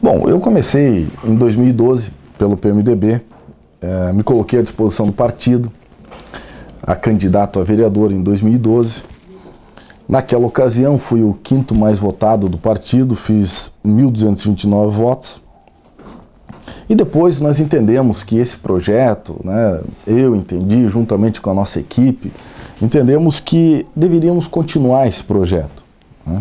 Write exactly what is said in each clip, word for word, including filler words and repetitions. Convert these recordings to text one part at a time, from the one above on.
Bom, eu comecei em dois mil e doze pelo P M D B, é, me coloquei à disposição do partido, a candidato a vereador em dois mil e doze. Naquela ocasião fui o quinto mais votado do partido, fiz mil duzentos e vinte e nove votos. E depois nós entendemos que esse projeto, né, eu entendi juntamente com a nossa equipe, entendemos que deveríamos continuar esse projeto, né?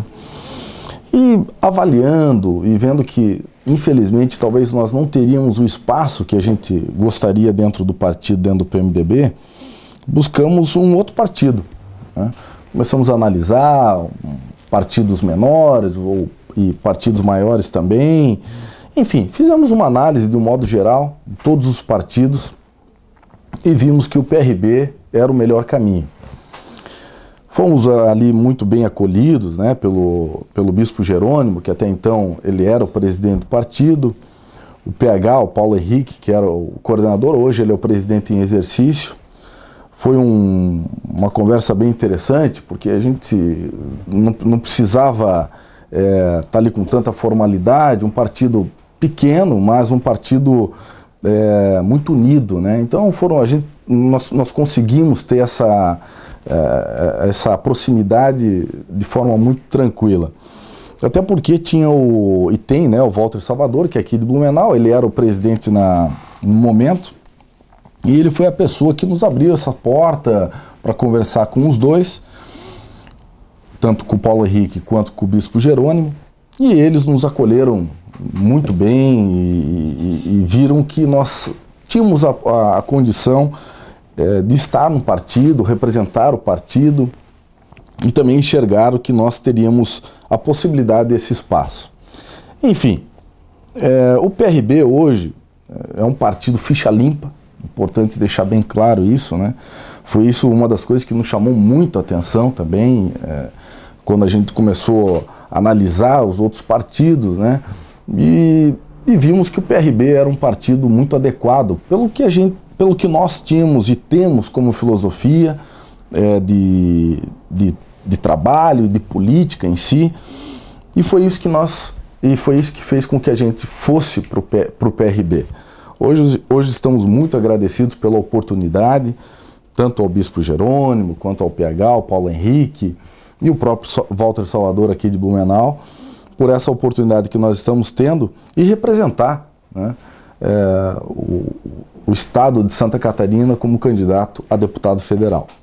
E avaliando e vendo que, infelizmente, talvez nós não teríamos o espaço que a gente gostaria dentro do partido, dentro do P M D B, buscamos um outro partido, né? Começamos a analisar partidos menores ou, e partidos maiores também. Enfim, fizemos uma análise de um modo geral de todos os partidos e vimos que o P R B era o melhor caminho. Fomos ali muito bem acolhidos, né, pelo, pelo Bispo Jerônimo, que até então ele era o presidente do partido, o P H, o Paulo Henrique, que era o coordenador, hoje ele é o presidente em exercício. Foi um, uma conversa bem interessante, porque a gente não, não precisava é, estar ali com tanta formalidade, um partido pequeno, mas um partido é, muito unido, né? Então foram, a gente, nós, nós conseguimos ter essa, é, essa proximidade de forma muito tranquila. Até porque tinha o, e tem, né, o Walter Salvador, que é aqui de Blumenau, ele era o presidente na, no momento, e ele foi a pessoa que nos abriu essa porta para conversar com os dois, tanto com o Paulo Henrique quanto com o Bispo Jerônimo, e eles nos acolheram muito bem e, e, e viram que nós tínhamos a, a, a condição é, de estar no partido, representar o partido, e também enxergaram que nós teríamos a possibilidade desse espaço. Enfim, é, o P R B hoje é um partido ficha limpa. Importante deixar bem claro isso, né? Foi isso uma das coisas que nos chamou muito a atenção também, é, quando a gente começou a analisar os outros partidos, né? E, e vimos que o P R B era um partido muito adequado pelo que a gente, pelo que nós tínhamos e temos como filosofia é, de, de, de trabalho, de política em si, e foi isso que nós, e foi isso que fez com que a gente fosse para o P R B. Hoje, hoje estamos muito agradecidos pela oportunidade, tanto ao Bispo Jerônimo, quanto ao P H, ao Paulo Henrique e o próprio Walter Salvador aqui de Blumenau, por essa oportunidade que nós estamos tendo e representar, né, é, o, o Estado de Santa Catarina como candidato a deputado federal.